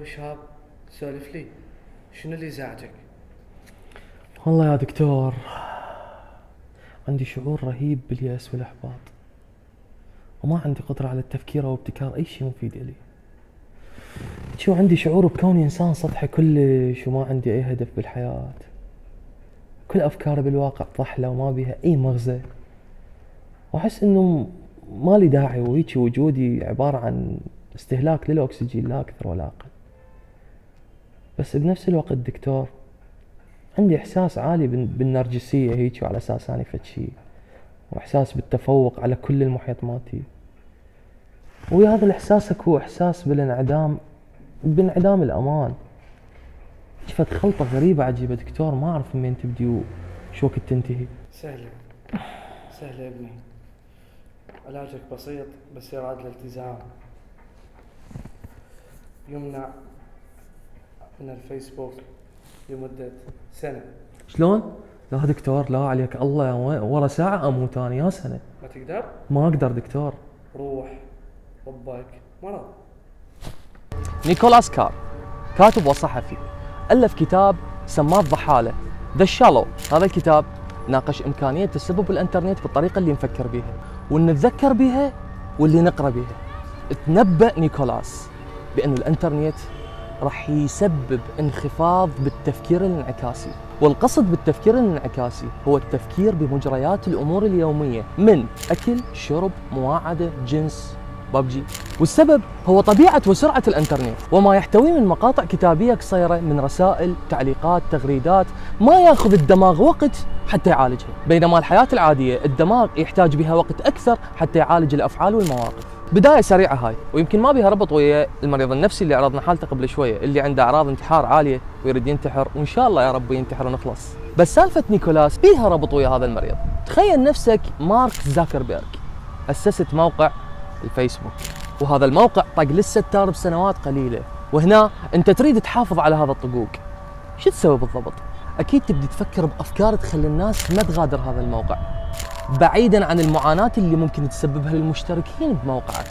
ابو شهاب سولف لي، شنو اللي زعجك؟ والله يا دكتور عندي شعور رهيب باليأس والإحباط، وما عندي قدرة على التفكير أو ابتكار أي شيء مفيد إلي. شو عندي شعور بكوني إنسان سطحي كلش، وما عندي أي هدف بالحياة. كل أفكاري بالواقع ضحلة وما بيها أي مغزى، وأحس إنه ما لي داعي، وهيك وجودي عبارة عن استهلاك للأكسجين لا أكثر ولا أقل. بس بنفس الوقت دكتور عندي إحساس عالي بالنرجسية هيك، وعلى أساس أنا فد شي، وإحساس بالتفوق على كل المحيط مالتي. ويا هذا الإحساس هو إحساس بانعدام الأمان. فد خلطة غريبة عجيبة دكتور، ما أعرف من وين تبدي وشو وقت تنتهي. سهلة يا ابني، علاجك بسيط بس يراد الالتزام. يمنع من الفيسبوك لمدة سنة. شلون؟ لا دكتور لا عليك الله، ورا ساعة أموت أنا يا سنة. ما تقدر؟ ما أقدر دكتور. روح ربك مرض. نيكولاس كار كاتب وصحفي ألف كتاب سماه الضحالة ذا شالو. هذا الكتاب ناقش إمكانية تسبب الإنترنت بالطريقة اللي نفكر بيها واللي نتذكر بيها واللي نقرأ بيها. تنبأ نيكولاس بأن الإنترنت راح يسبب انخفاض بالتفكير الانعكاسي، والقصد بالتفكير الانعكاسي هو التفكير بمجريات الأمور اليومية من أكل، شرب، مواعدة، جنس، ببجي. والسبب هو طبيعة وسرعة الانترنت وما يحتويه من مقاطع كتابية قصيرة من رسائل، تعليقات، تغريدات، ما ياخذ الدماغ وقت حتى يعالجها، بينما الحياة العادية الدماغ يحتاج بها وقت أكثر حتى يعالج الأفعال والمواقف. بداية سريعة هاي، ويمكن ما بها ربط ويا المريض النفسي اللي عرضنا حالته قبل شوية، اللي عنده أعراض انتحار عالية ويريد ينتحر، وإن شاء الله يا رب ينتحر ونخلص. بس سالفة نيكولاس بيها ربط ويا هذا المريض. تخيل نفسك مارك زاكربيرغ، أسست موقع الفيسبوك، وهذا الموقع طق للستار بسنوات قليلة، وهنا أنت تريد تحافظ على هذا الطقوق. شو تسوي بالضبط؟ أكيد تبدي تفكر بأفكار تخلي الناس ما تغادر هذا الموقع، بعيداً عن المعاناة اللي ممكن تسببها للمشتركين بموقعك.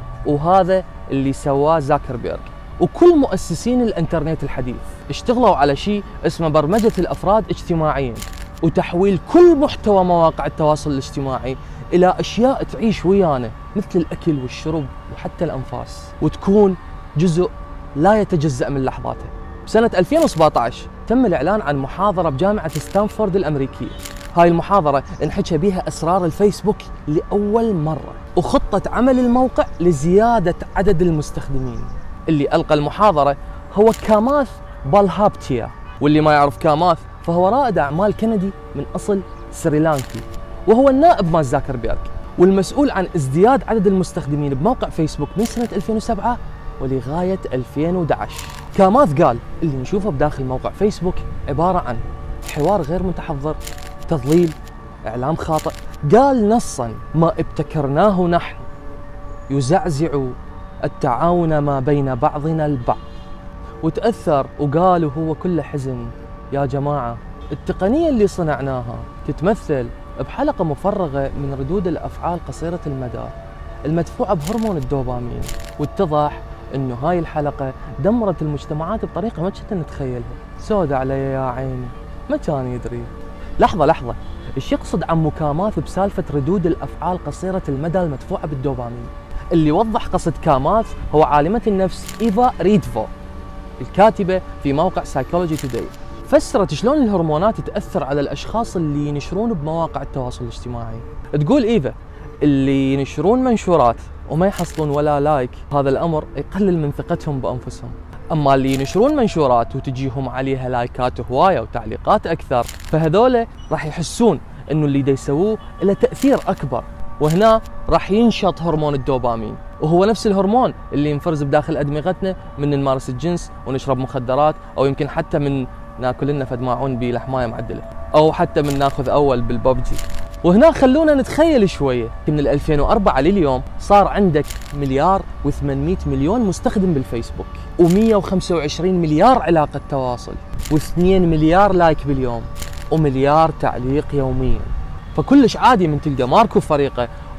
وهذا اللي سواه زاكربيرغ وكل مؤسسين الانترنت الحديث. اشتغلوا على شيء اسمه برمجة الأفراد اجتماعياً، وتحويل كل محتوى مواقع التواصل الاجتماعي إلى أشياء تعيش ويانا مثل الأكل والشرب وحتى الأنفاس، وتكون جزء لا يتجزأ من لحظاته. بسنة 2017 تم الإعلان عن محاضرة بجامعة ستانفورد الأمريكية. هاي المحاضرة انحكى بها أسرار الفيسبوك لأول مرة، وخطة عمل الموقع لزيادة عدد المستخدمين. اللي ألقى المحاضرة هو كاماث بالهابتيا، واللي ما يعرف كاماث فهو رائد أعمال كندي من أصل سريلانكي، وهو النائب مال زاكربيرغ والمسؤول عن ازدياد عدد المستخدمين بموقع فيسبوك من سنة 2007 ولغاية 2011. كاماث قال اللي نشوفه بداخل موقع فيسبوك عبارة عن حوار غير متحضر، تضليل، إعلام خاطئ. قال نصا ما ابتكرناه نحن يزعزع التعاون ما بين بعضنا البعض. وتأثر وقال وهو كله حزن، يا جماعة التقنية اللي صنعناها تتمثل بحلقة مفرغة من ردود الأفعال قصيرة المدى المدفوعة بهرمون الدوبامين، واتضح انه هاي الحلقة دمرت المجتمعات بطريقة ما كنت نتخيلها. سود علي يا عيني، ما كان يدري. لحظة، ايش يقصد عمو كاماث بسالفة ردود الأفعال قصيرة المدى المدفوعة بالدوبامين؟ اللي وضح قصد كاماث هو عالمة النفس إيفا ريدفو، الكاتبة في موقع سايكولوجي توداي. فسرت شلون الهرمونات تأثر على الأشخاص اللي ينشرون بمواقع التواصل الاجتماعي. تقول إيفا اللي ينشرون منشورات وما يحصلون ولا لايك، هذا الأمر يقلل من ثقتهم بأنفسهم. أما اللي ينشرون منشورات وتجيهم عليها لايكات هواية وتعليقات أكثر، فهذولا راح يحسون إنه اللي دا يسووه له تأثير أكبر، وهنا راح ينشط هرمون الدوبامين، وهو نفس الهرمون اللي ينفرز بداخل أدمغتنا من نمارس الجنس ونشرب مخدرات، أو يمكن حتى من ناكل لنا فد ماعون بلحماية معدلة، أو حتى من ناخذ أول بالببجي. وهنا خلونا نتخيل شوية، من 2004 لليوم صار عندك 1,800,000,000 مستخدم بالفيسبوك، و125 مليار علاقة تواصل، و2 مليار لايك باليوم، ومليار تعليق يوميا. فكلش عادي من تلقى مارك وفريقه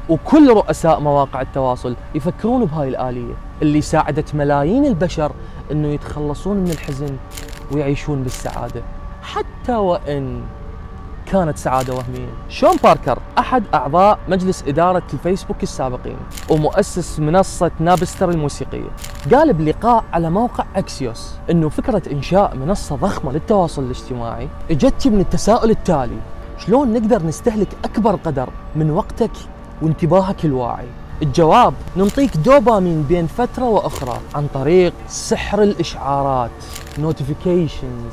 وكل رؤساء مواقع التواصل يفكرون بهاي الآلية اللي ساعدت ملايين البشر انه يتخلصون من الحزن ويعيشون بالسعادة، حتى وإن كانت سعادة وهمية. شون باركر أحد أعضاء مجلس إدارة الفيسبوك السابقين ومؤسس منصة نابستر الموسيقية، قال بلقاء على موقع أكسيوس إنه فكرة إنشاء منصة ضخمة للتواصل الاجتماعي إجت من التساؤل التالي: شلون نقدر نستهلك أكبر قدر من وقتك وانتباهك الواعي؟ الجواب: ننطيك دوبامين بين فترة وأخرى عن طريق سحر الإشعارات، نوتيفيكيشنز.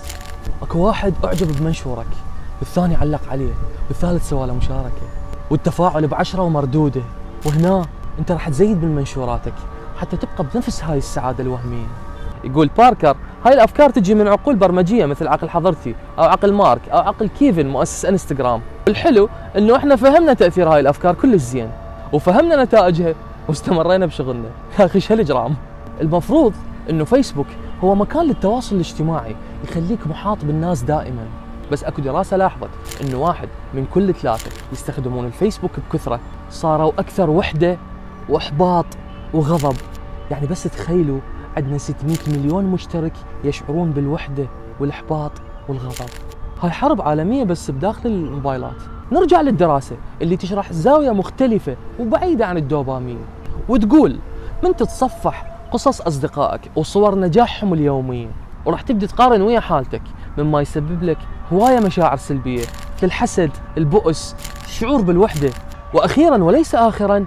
اكو واحد أعجب بمنشورك، والثاني علق عليه، والثالث سوى له مشاركة، والتفاعل ب10 ومردودة، وهنا انت راح تزيد من منشوراتك حتى تبقى بنفس هاي السعادة الوهمية. يقول باركر: هاي الأفكار تجي من عقول برمجية مثل عقل حضرتي أو عقل مارك أو عقل كيفن مؤسس انستغرام. والحلو إنه إحنا فهمنا تأثير هاي الأفكار كلش زين، وفهمنا نتائجها واستمرينا بشغلنا. يا أخي شو هالإجرام؟ المفروض إنه فيسبوك هو مكان للتواصل الاجتماعي يخليك محاط بالناس دائما، بس اكو دراسة لاحظت انه 1 من كل 3 يستخدمون الفيسبوك بكثرة صاروا اكثر وحدة واحباط وغضب. يعني بس تخيلوا عندنا 600 مليون مشترك يشعرون بالوحدة والاحباط والغضب. هاي حرب عالمية بس بداخل الموبايلات. نرجع للدراسة اللي تشرح زاوية مختلفة وبعيدة عن الدوبامين، وتقول من تتصفح قصص اصدقائك وصور نجاحهم اليومية وراح تبدي تقارن ويا حالتك، مما يسبب لك هواية مشاعر سلبية كالحسد، البؤس، الشعور بالوحدة. وأخيرا وليس آخرا،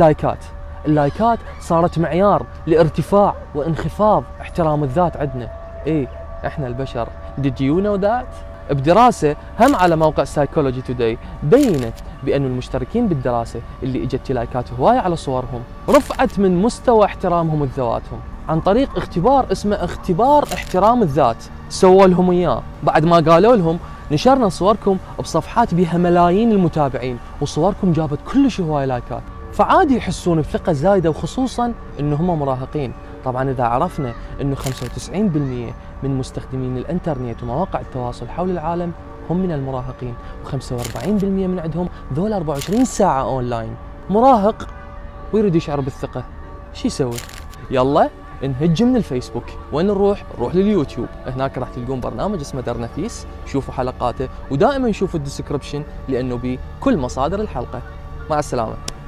اللايكات صارت معيار لارتفاع وانخفاض احترام الذات عندنا. ايه احنا البشر. Did you know that؟ بدراسة هم على موقع Psychology Today بينت بأن المشتركين بالدراسة اللي اجت لايكات هواية على صورهم رفعت من مستوى احترامهم لذواتهم عن طريق اختبار اسمه اختبار احترام الذات. سووا لهم اياه بعد ما قالوا لهم نشرنا صوركم بصفحات بها ملايين المتابعين وصوركم جابت كلش هواي لايكات، فعادي يحسون بثقة زايدة، وخصوصا انه هم مراهقين. طبعا اذا عرفنا انه 95% من مستخدمين الانترنت ومواقع التواصل حول العالم هم من المراهقين، و45% من عندهم ذول 24 ساعة اونلاين. مراهق ويريد يشعر بالثقة، شو يسوي؟ يلا نهج من الفيسبوك. وين نروح لليوتيوب، هناك راح تلقون برنامج اسمه درنفيس، شوفوا حلقاته ودائما شوفوا الديسكربشن لانه بيه كل مصادر الحلقة. مع السلامة.